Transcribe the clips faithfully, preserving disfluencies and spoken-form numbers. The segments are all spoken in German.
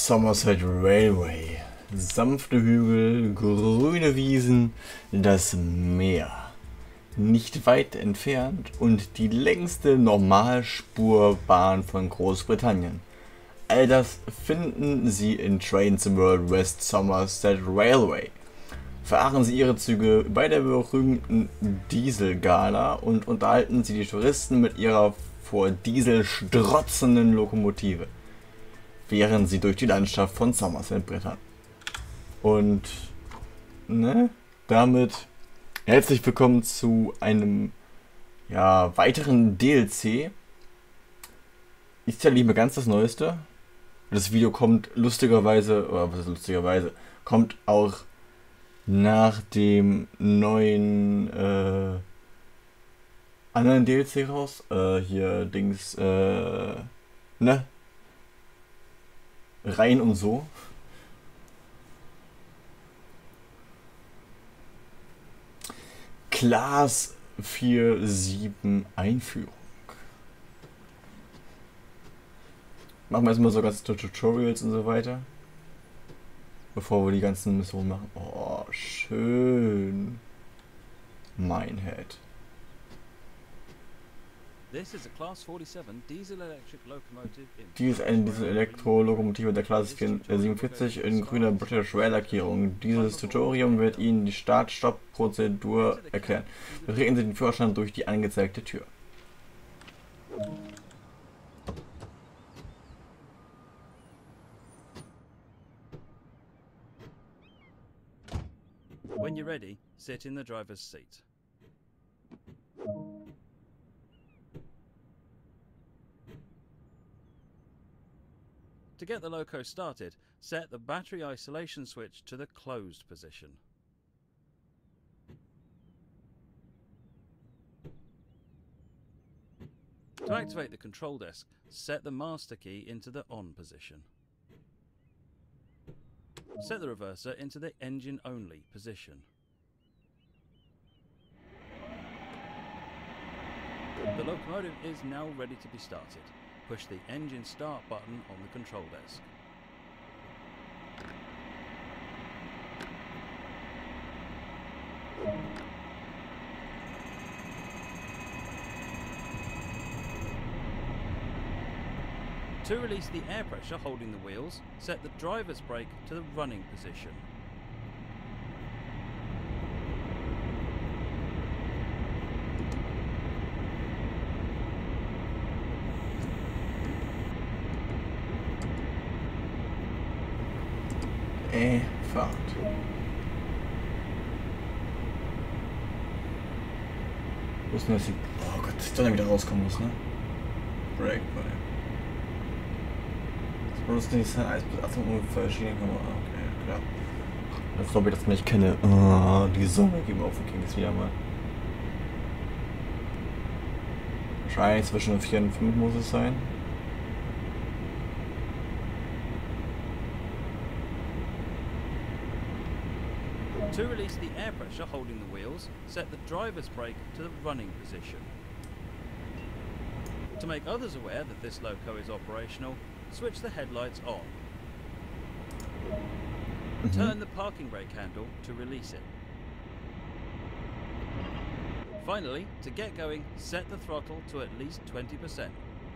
Somerset Railway. Sanfte Hügel, grüne Wiesen, das Meer. Nicht weit entfernt und die längste Normalspurbahn von Großbritannien. All das finden Sie in Trains World West Somerset Railway. Fahren Sie Ihre Züge bei der berühmten Dieselgala und unterhalten Sie die Touristen mit ihrer vor Diesel strotzenden Lokomotive, während Sie durch die Landschaft von Somerset brettern. Und ne, damit herzlich willkommen zu einem ja, weiteren D L C. Ist ja lieber ganz das Neueste. Das Video kommt lustigerweise, oder was ist lustigerweise, kommt auch nach dem neuen äh, anderen D L C raus. Äh, hier Dings, äh, ne? Rein und so. Class vier Punkt sieben Einführung. Machen wir erstmal so ganz Tutorials und so weiter. Bevor wir die ganzen Missionen machen. Oh, schön. Minehead. This is a Class forty-seven diesel electric locomotive in Dies ist eine Diesel-Elektro-Lokomotive der Klasse siebenundvierzig in grüner British Rail Lackierung. Dieses Tutorium wird Ihnen die Start-Stopp-Prozedur erklären. Betreten Sie den Führerstand durch die angezeigte Tür. When you're ready, sit in the driver's seat. To get the loco started, set the battery isolation switch to the closed position. To activate the control desk, set the master key into the on position. Set the reverser into the engine only position. The locomotive is now ready to be started. Push the engine start button on the control desk. To release the air pressure holding the wheels, set the driver's brake to the running position. Äh, Fahrt. Wo ist denn das? Oh Gott, dass ich dann wieder rauskommen muss, ne? Break, bei. Das nicht sein Eis bis achtzehn Uhr verschiedene Kamera. Okay, klar. Als ob ich das nicht kenne. Oh, die Sonne geht mir auf den Keks wieder mal. Wahrscheinlich zwischen vier und fünf muss es sein. To release the air pressure holding the wheels, set the driver's brake to the running position. To make others aware that this loco is operational, switch the headlights on. Mm-hmm. Turn the parking brake handle to release it. Finally, to get going, set the throttle to at least twenty percent.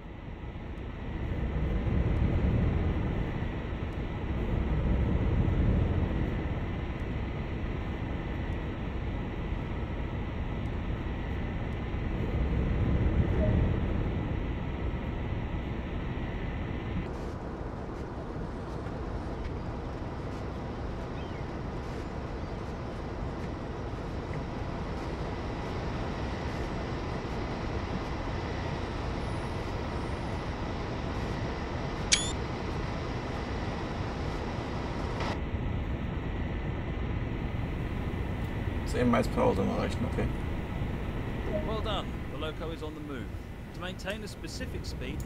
Eben als Pause mal rechnen, okay. Well done. The loco is on the move. To maintain a specific speed,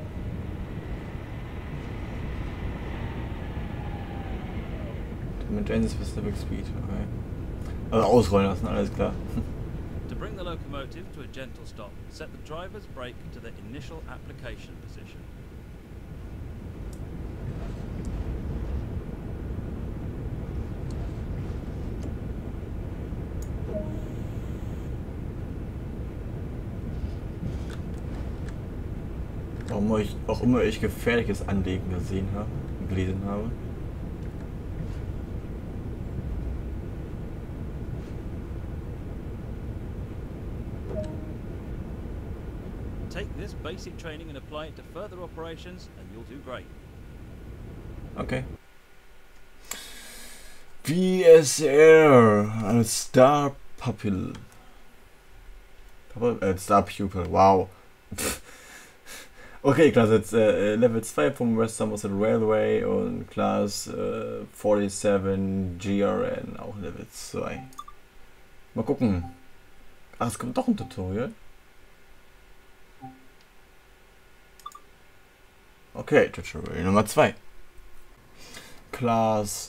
To maintain a specific speed, okay. Also ausrollen lassen, alles klar. To bring the locomotive to a gentle stop, set the driver's brake to the initial application position. Warum ich auch immer ich gefährliches Anlegen gesehen habe, gelesen habe. Take this basic training and apply it to further operations and you'll do great. Okay. V S R, eine Star Pupil. Äh, Star Pupil, wow. Okay, Klasse jetzt äh, Level zwei vom West Somerset Railway und Class äh, siebenundvierzig G R N, auch Level zwei. Mal gucken. Ach, es kommt doch ein Tutorial. Okay, Tutorial Nummer zwei. Class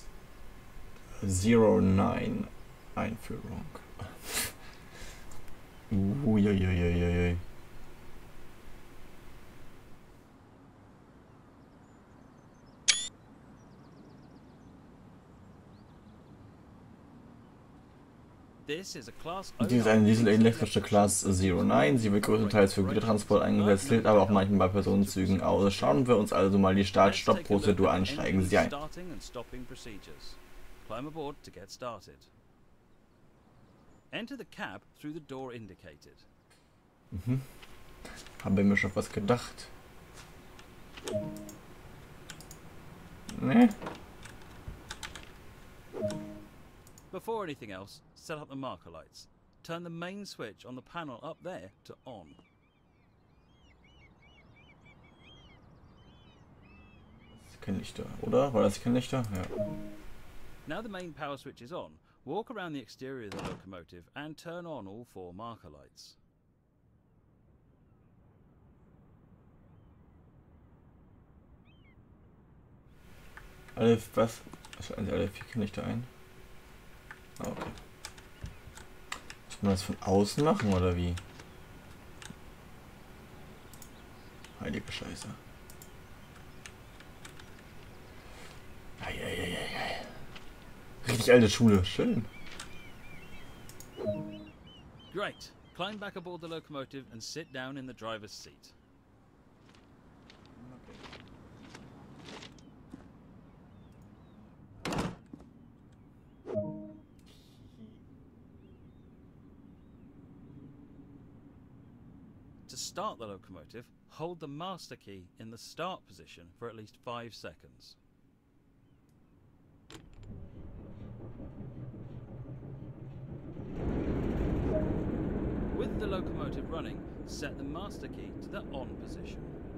neun Einführung. Uiuiuiui. This is a class Dies ist eine dieselelektrische Class neun. Sie wird größtenteils für Gütertransport eingesetzt, hilft aber auch manchmal bei Personenzügen aus. Schauen wir uns also mal die Start-Stopp-Prozedur an. Steigen Sie ein. Climb aboard to get started. Enter the cab through the door indicated. Mhm. Habe mir schon was gedacht. Ne? Before anything else, set up the marker lights. Turn the main switch on the panel up there to on. Das ist kein Lichter, oder? War das kein Lichter? Ja. Now the main power switch is on, walk around the exterior of the locomotive and turn on all four marker lights. Alle, was? Schalten Sie alle vier Lichter ein? Ah, okay. Muss man das von außen machen, oder wie? Heilige Scheiße. Eieieiei. Richtig alte Schule, schön. Great. Climb back aboard the locomotive and sit down in the driver's seat. To start the locomotive, hold the master key in the start position for at least five seconds. With the locomotive running, set the master key to the on position.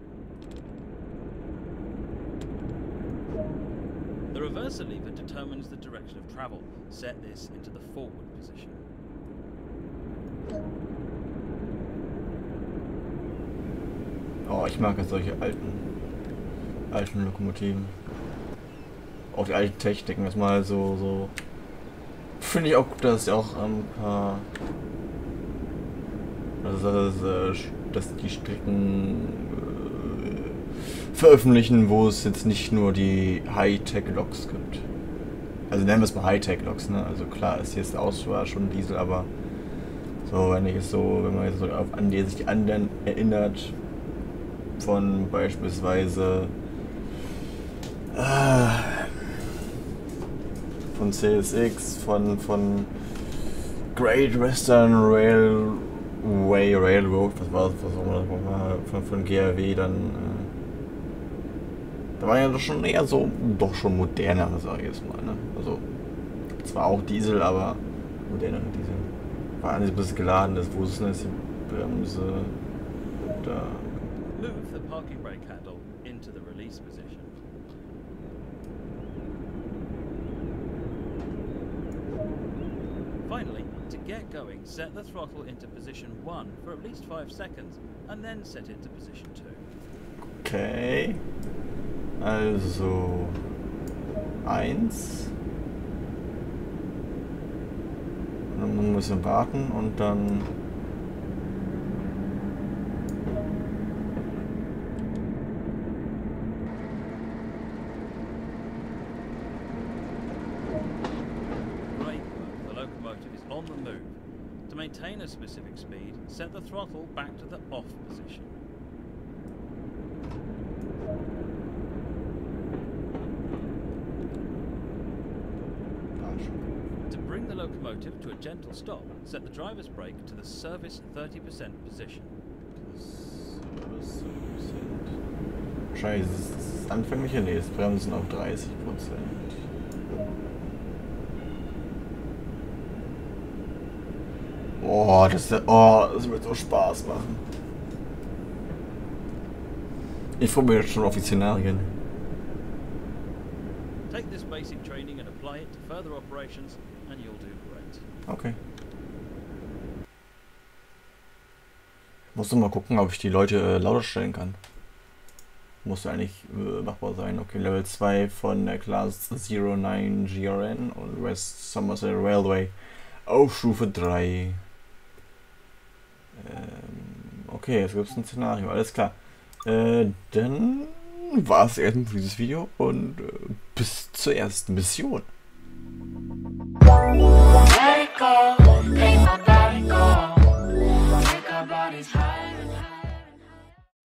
The reverser lever determines the direction of travel. Set this into the forward position. Oh, ich mag ja solche alten, alten Lokomotiven. Auch die alten Techniken, das mal so, so. Finde ich auch gut, dass sie auch ein paar, dass, dass, dass die Strecken äh, veröffentlichen, wo es jetzt nicht nur die Hightech-Loks gibt. Also nennen wir es mal Hightech-Loks, ne? Also klar ist jetzt Auswahl schon Diesel, aber so, wenn ich es so, wenn man jetzt so auf an die sich die anderen erinnert, von beispielsweise äh, von C S X, von, von Great Western Railway Railroad, was war das, was war von, von G R W dann, äh, da war ja doch schon eher so, doch schon modernere, sag ich jetzt mal, ne? Also, zwar auch Diesel, aber modernere Diesel. War alles ein bisschen geladen, das wussten ist die Bremse, da. Move the parking brake handle into the release position. Finally, to get going, set the throttle into position one for at least five seconds and then set it to position two. Okay. Also eins. Dann muss man warten und dann on the move. To maintain a specific speed, set the throttle back to the off position. locomotive to a gentle stop, set the driver's brake to the service thirty percent position. Scheiße, das ist anfängliche, nee, das Bremsen auf dreißig Prozent. Oh, das, oh, das wird so Spaß machen. Ich freue mich jetzt schon auf die Szenarien. Take this basic training and apply it to further operations and you'll do great. Okay. Musst du mal gucken, ob ich die Leute äh, lauter stellen kann. Muss ja eigentlich äh, machbar sein. Okay, Level zwei von der Class null neun G R N und West Somerset Railway auf Stufe drei. Ähm, okay, jetzt gibt es ein Szenario, alles klar. Äh, dann war es erstmal für dieses Video und äh, bis zur ersten Mission. Let it go.